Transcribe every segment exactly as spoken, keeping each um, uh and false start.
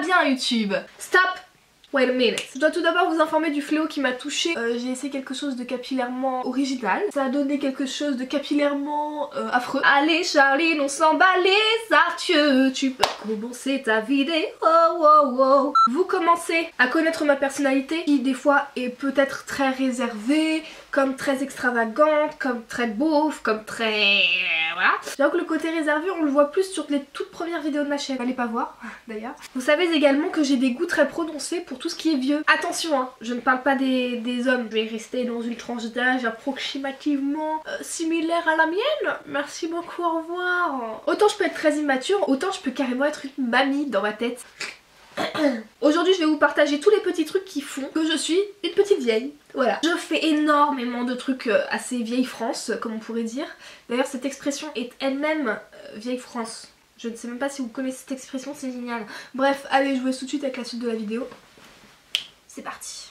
bien YouTube. Stop. Wait a minute. Je dois tout d'abord vous informer du fléau qui m'a touchée. Euh, j'ai essayé quelque chose de capillairement original. Ça a donné quelque chose de capillairement euh, affreux. Allez Charline, on s'en bat les artieux. Tu peux commencer ta vidéo. Oh, oh, oh. Vous commencez à connaître ma personnalité qui des fois est peut-être très réservée, comme très extravagante, comme très beauf, comme très... voilà. J'avoue que le côté réservé on le voit plus sur les toutes premières vidéos de ma chaîne. Allez pas voir d'ailleurs. Vous savez également que j'ai des goûts très prononcés pour tout ce qui est vieux. Attention hein, je ne parle pas des, des hommes. Je vais rester dans une tranche d'âge approximativement euh, similaire à la mienne. Merci beaucoup, au revoir. Autant je peux être très immature, autant je peux carrément être une mamie dans ma tête. Aujourd'hui je vais vous partager tous les petits trucs qui font que je suis une petite vieille. Voilà. Je fais énormément de trucs assez vieille France comme on pourrait dire. D'ailleurs cette expression est elle-même euh, vieille France. Je ne sais même pas si vous connaissez cette expression, c'est génial. Bref, allez, je vous laisse tout de suite avec la suite de la vidéo. C'est parti.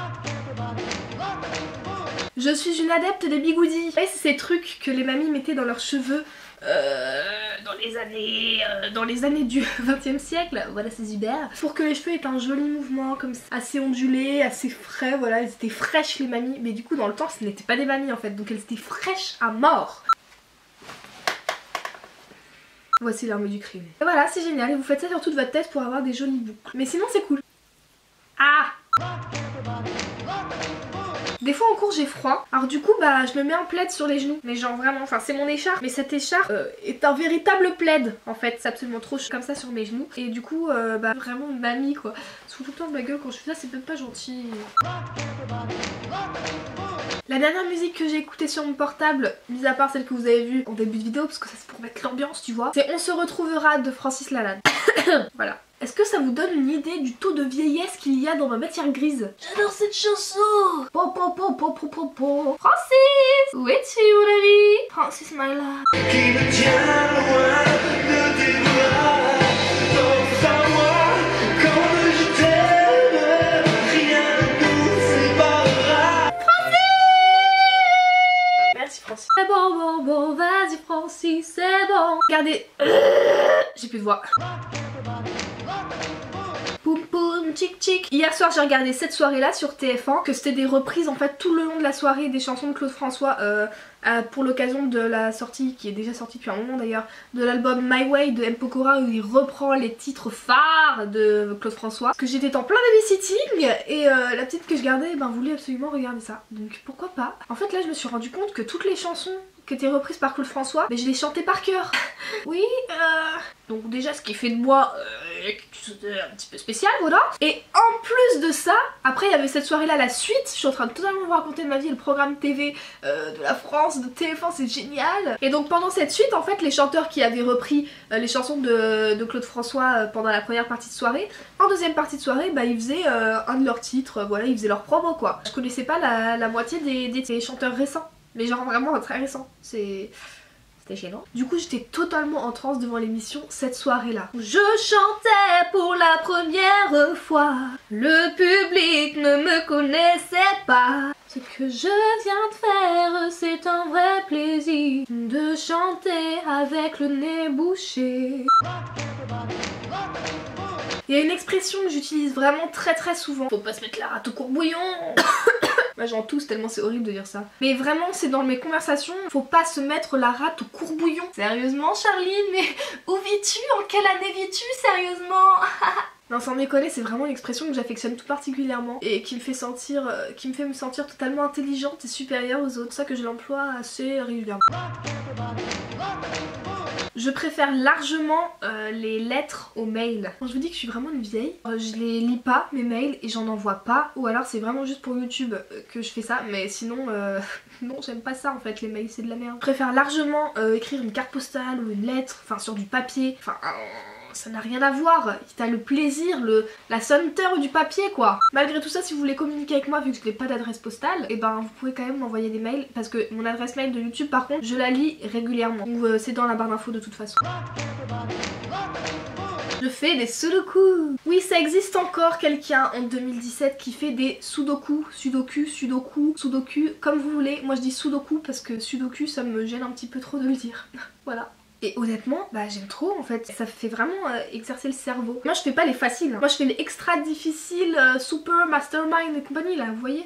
Je suis une adepte des bigoudis. Vous savez, c'est ces trucs que les mamies mettaient dans leurs cheveux euh, dans les années euh, dans les années du vingtième siècle. Voilà, c'est super. Pour que les cheveux aient un joli mouvement comme ça, assez ondulé, assez frais. Voilà, elles étaient fraîches les mamies. Mais du coup, dans le temps, ce n'étaient pas des mamies en fait. Donc elles étaient fraîches à mort. Voici l'arme du crime. Et voilà, c'est génial. Et vous faites ça sur toute votre tête pour avoir des jolies boucles. Mais sinon, c'est cool. Ah! Des fois en cours j'ai froid, alors du coup bah je me mets un plaid sur les genoux, mais genre vraiment, enfin c'est mon écharpe, mais cette écharpe euh, est un véritable plaid en fait, c'est absolument trop chaud comme ça sur mes genoux, et du coup euh, bah vraiment une mamie quoi, se fout tout le temps de ma gueule quand je fais ça, c'est même pas gentil. La dernière musique que j'ai écoutée sur mon portable, mis à part celle que vous avez vue en début de vidéo, parce que ça c'est pour mettre l'ambiance tu vois, c'est On se retrouvera de Francis Lalanne. Voilà. Est-ce que ça vous donne une idée du taux de vieillesse qu'il y a dans ma matière grise? J'adore cette chanson. Po, po, po, po, po, po, po. Francis, où es-tu mon ami? Francis my love. Qui me tient loin de tes bras, dans moi, comme je t'aime, rien ne nous séparera. Francis! Merci Francis. C'est bon, bon, bon, vas-y Francis, c'est bon. Regardez, euh, j'ai plus de voix. Poum poum tchic tchic. Hier soir j'ai regardé cette soirée là sur T F un, que c'était des reprises en fait tout le long de la soirée des chansons de Claude François euh, euh, pour l'occasion de la sortie, qui est déjà sortie depuis un moment d'ailleurs, de l'album My Way de M. Pokora, où il reprend les titres phares de Claude François. Parce que j'étais en plein babysitting et euh, la petite que je gardais ben, voulait absolument regarder ça, donc pourquoi pas. En fait là je me suis rendu compte que toutes les chansons qui étaient reprises par Claude François, mais je les chantais par cœur. Oui, euh... donc déjà ce qui fait de moi euh, quelque chose de un petit peu spécial, voilà. Et en plus de ça, après il y avait cette soirée là, la suite, je suis en train de totalement vous raconter de ma vie, le programme T V euh, de la France, de T F un, c'est génial. Et donc pendant cette suite, en fait, les chanteurs qui avaient repris euh, les chansons de, de Claude François euh, pendant la première partie de soirée, en deuxième partie de soirée, bah ils faisaient euh, un de leurs titres, euh, voilà, ils faisaient leur promo quoi. Je connaissais pas la, la moitié des, des, des chanteurs récents. Mais genre vraiment très récent, c'est... c'était gênant. Du coup j'étais totalement en transe devant l'émission cette soirée là. Je chantais pour la première fois, le public ne me connaissait pas. Ce que je viens de faire c'est un vrai plaisir, de chanter avec le nez bouché. Il y a une expression que j'utilise vraiment très très souvent. Faut pas se mettre la rate au courbouillon. Bah j'en tousse tellement c'est horrible de dire ça. Mais vraiment c'est dans mes conversations, faut pas se mettre la rate au courbouillon. Sérieusement Charline, mais où vis-tu? En quelle année vis-tu sérieusement? Non sans déconner, c'est vraiment une expression que j'affectionne tout particulièrement et qui me fait sentir, euh, qui me fait me sentir totalement intelligente et supérieure aux autres. C'est ça que je l'emploie assez régulièrement. Je préfère largement euh, les lettres aux mails. Quand je vous dis que je suis vraiment une vieille, euh, je les lis pas mes mails et j'en envoie pas, ou alors c'est vraiment juste pour YouTube euh, que je fais ça, mais sinon euh, non j'aime pas ça en fait, les mails c'est de la merde. Je préfère largement euh, écrire une carte postale ou une lettre, enfin sur du papier, enfin euh, ça n'a rien à voir, t'as le plaisir, le, la senteur du papier quoi. Malgré tout ça, si vous voulez communiquer avec moi vu que je n'ai pas d'adresse postale, et ben vous pouvez quand même m'envoyer des mails, parce que mon adresse mail de YouTube par contre je la lis régulièrement, donc euh, c'est dans la barre d'infos de toute façon. Je fais des sudoku. Oui, ça existe encore quelqu'un en deux mille dix-sept qui fait des sudoku, sudoku, sudoku, sudoku, comme vous voulez. Moi je dis sudoku parce que sudoku ça me gêne un petit peu trop de le dire. Voilà. Et honnêtement, bah j'aime trop en fait. Ça fait vraiment euh, exercer le cerveau. Moi je fais pas les faciles, hein. Moi je fais les extra difficiles, euh, super, mastermind et compagnie là, vous voyez.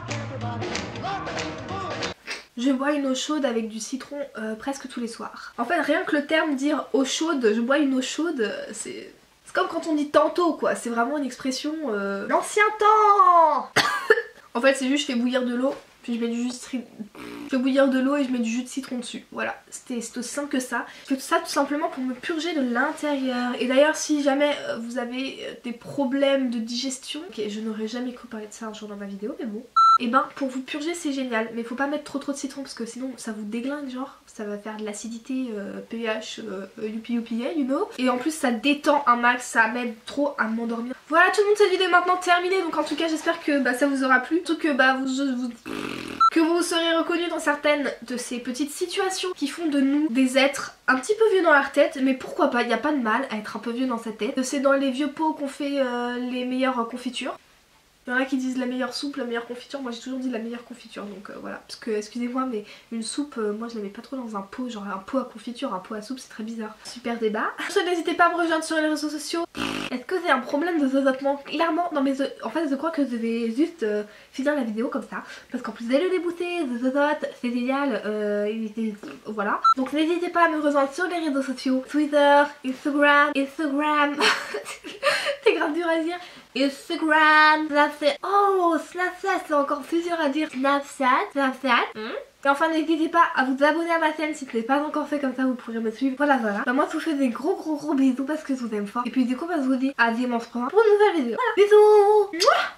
Je bois une eau chaude avec du citron euh, presque tous les soirs. En fait rien que le terme dire eau chaude, je bois une eau chaude, euh, c'est... C'est comme quand on dit tantôt quoi, c'est vraiment une expression euh... l'ancien temps. En fait c'est juste je fais bouillir de l'eau, puis je mets du jus de citron. Je fais bouillir de l'eau et je mets du jus de citron dessus. Voilà, c'était aussi simple que ça. Je fais tout ça tout simplement pour me purger de l'intérieur. Et d'ailleurs si jamais euh, vous avez euh, des problèmes de digestion, ok je n'aurais jamais cru parler de ça un jour dans ma vidéo mais bon. Et ben pour vous purger c'est génial, mais faut pas mettre trop trop de citron parce que sinon ça vous déglingue genre. Ça va faire de l'acidité euh, pH euh, youpi youpi yeah, you know. Et en plus ça détend un max, ça m'aide trop à m'endormir. Voilà tout le monde, cette vidéo est maintenant terminée. Donc en tout cas j'espère que bah, ça vous aura plu. Surtout que bah vous, vous que vous serez reconnus dans certaines de ces petites situations qui font de nous des êtres un petit peu vieux dans leur tête. Mais pourquoi pas, il n'y a pas de mal à être un peu vieux dans sa tête. C'est dans les vieux pots qu'on fait euh, les meilleures confitures. Il y en a qui disent la meilleure soupe, la meilleure confiture, moi j'ai toujours dit la meilleure confiture donc euh, voilà. Parce que excusez-moi mais une soupe, euh, moi je la mets pas trop dans un pot, genre un pot à confiture, un pot à soupe c'est très bizarre. Super débat. N'hésitez pas à me rejoindre sur les réseaux sociaux. Est-ce que c'est un problème de zozotement? Clairement, non mais en fait je crois que je vais juste euh, finir la vidéo comme ça. Parce qu'en plus elle le débouté, de zozote, c'est génial, euh, et, voilà. Donc n'hésitez pas à me rejoindre sur les réseaux sociaux, Twitter, Instagram, Instagram, c'est grave dur à dire. Instagram, Snapchat, oh Snapchat c'est encore plus dur à dire, Snapchat, Snapchat, mm. Et enfin n'hésitez pas à vous abonner à ma chaîne si ce n'est pas encore fait, comme ça vous pourrez me suivre, voilà voilà. Bah, moi je vous fais des gros gros gros bisous parce que je vous aime fort, et puis du coup bah, je vous dis à dimanche prochain pour une nouvelle vidéo, voilà. Bisous.